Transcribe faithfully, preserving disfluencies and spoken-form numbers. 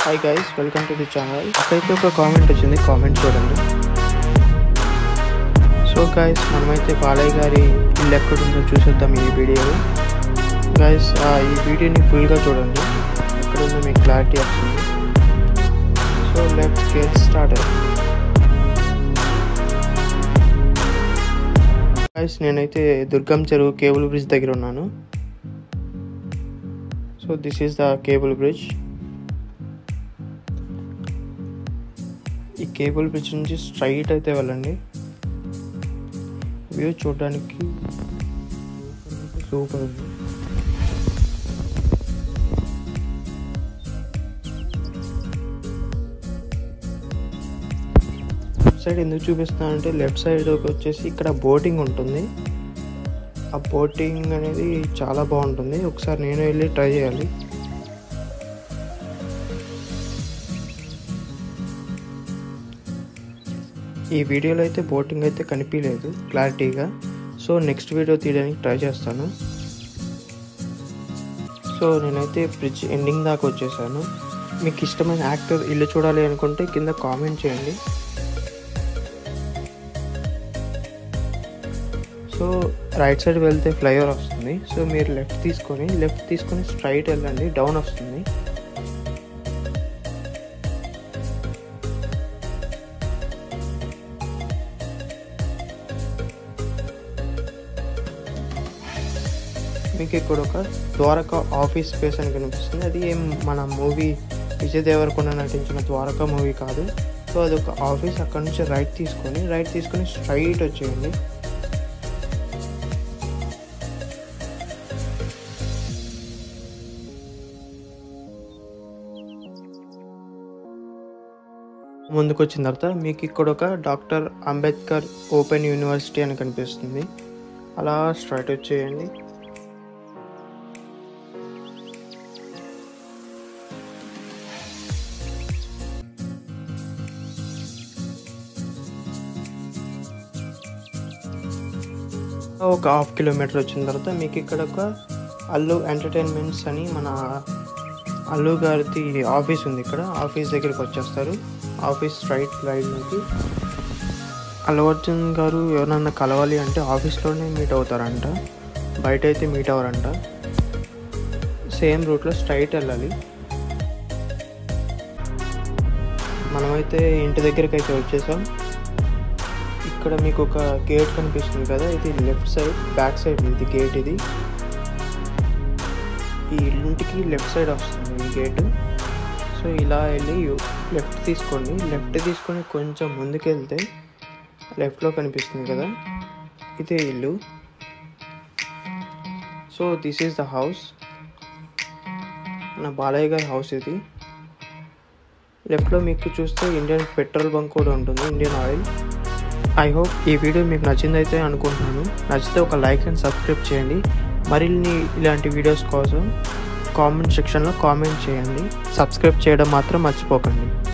Hi guys, welcome to the channel. ఇక్కడైతే ఒక comment వచ్చింది, కామెంట్ చూడండి. సో గైస్, మనమైతే బాలయ్య గారి ఇల్లు ఎక్కడుందో చూసేద్దాం ఈ వీడియోలో. గైస్, ఈ వీడియోని ఫుల్గా చూడండి, ఎక్కడుందో మీకు క్లారిటీ వస్తుంది. So let's get started. Guys, నేనైతే దుర్గం చెరువు కేబుల్ బ్రిడ్జ్ దగ్గర ఉన్నాను. So this is the cable bridge. ఈ కేబుల్ బ్రిడ్జ్ నుంచి స్ట్రైట్ అయితే వెళ్ళండి. వ్యూ చూడడానికి సూపర్ ఉంది. లెఫ్ట్ సైడ్ ఎందుకు చూపిస్తున్నానంటే, లెఫ్ట్ సైడ్ వచ్చేసి ఇక్కడ బోటింగ్ ఉంటుంది. ఆ బోటింగ్ అనేది చాలా బాగుంటుంది. ఒకసారి నేను వెళ్ళి ట్రై చేయాలి. ఈ వీడియోలో అయితే బోటింగ్ అయితే కనిపించలేదు క్లారిటీగా. సో నెక్స్ట్ వీడియో తీయడానికి ట్రై చేస్తాను. సో నేనైతే బ్రిడ్జ్ ఎండింగ్ దాకా వచ్చేసాను. మీకు ఇష్టమైన యాక్టర్ ఇల్లు చూడాలి అనుకుంటే కింద కామెంట్ చేయండి. సో రైట్ సైడ్ వెళ్తే ఫ్లైఓవర్ వస్తుంది. సో మీరు లెఫ్ట్ తీసుకొని లెఫ్ట్ తీసుకొని స్ట్రైట్ వెళ్ళండి, డౌన్ వస్తుంది. మీకు ఇక్కడ ఒక ద్వారకా ఆఫీస్ స్పేస్ అని కనిపిస్తుంది. అది ఏం మన మూవీ విజయ్ దేవరకొండ నటించిన ద్వారకా మూవీ కాదు. సో అదొక ఆఫీస్. అక్కడ నుంచి రైట్ తీసుకొని రైట్ తీసుకొని స్ట్రైట్ వచ్చేయండి. ముందుకు వచ్చిన తర్వాత మీకు ఇక్కడ ఒక డాక్టర్ అంబేద్కర్ ఓపెన్ యూనివర్సిటీ అని కనిపిస్తుంది. అలా స్ట్రైట్ వచ్చేయండి. ఒక హాఫ్ కిలోమీటర్ వచ్చిన తర్వాత మీకు ఇక్కడ ఒక అల్లు ఎంటర్టైన్మెంట్స్ అని మన అల్లు గారిది ఆఫీస్ ఉంది. ఇక్కడ ఆఫీస్ దగ్గరికి వచ్చేస్తారు. ఆఫీస్ స్ట్రైట్ రైట్ నుంచి అల్లు అర్జున్ గారు ఎవరన్నా కలవాలి అంటే ఆఫీస్లోనే మీట్ అవుతారంట, బయట అయితే మీట్ అవ్వరంట. సేమ్ రూట్లో స్ట్రైట్ వెళ్ళాలి. మనమైతే ఇంటి దగ్గరికి అయితే వచ్చేసాం. ఇక్కడ మీకు ఒక గేట్ కనిపిస్తుంది కదా, ఇది లెఫ్ట్ సైడ్ బ్యాక్ సైడ్ ఇది గేట్. ఇది ఈ ఇంటికి లెఫ్ట్ సైడ్ వస్తుంది ఈ గేటు. సో ఇలా వెళ్ళి లెఫ్ట్ తీసుకోండి. లెఫ్ట్ తీసుకొని కొంచెం ముందుకు వెళ్తే లెఫ్ట్లో కనిపిస్తుంది కదా, ఇదే ఇల్లు. So this is the house, మన బాలయ్య గారి హౌస్ ఇది. లెఫ్ట్లో మీకు చూస్తే ఇండియన్ పెట్రోల్ బంక్ కూడా ఉంటుంది, ఇండియన్ ఆయిల్. ఐ హోప్ ఈ వీడియో మీకు నచ్చిందైతే అనుకుంటున్నాను. నచ్చితే ఒక లైక్ అండ్ సబ్స్క్రైబ్ చేయండి. మరిన్ని ఇలాంటి వీడియోస్ కోసం కామెంట్ సెక్షన్లో కామెంట్ చేయండి. సబ్స్క్రైబ్ చేయడం మాత్రం మర్చిపోకండి.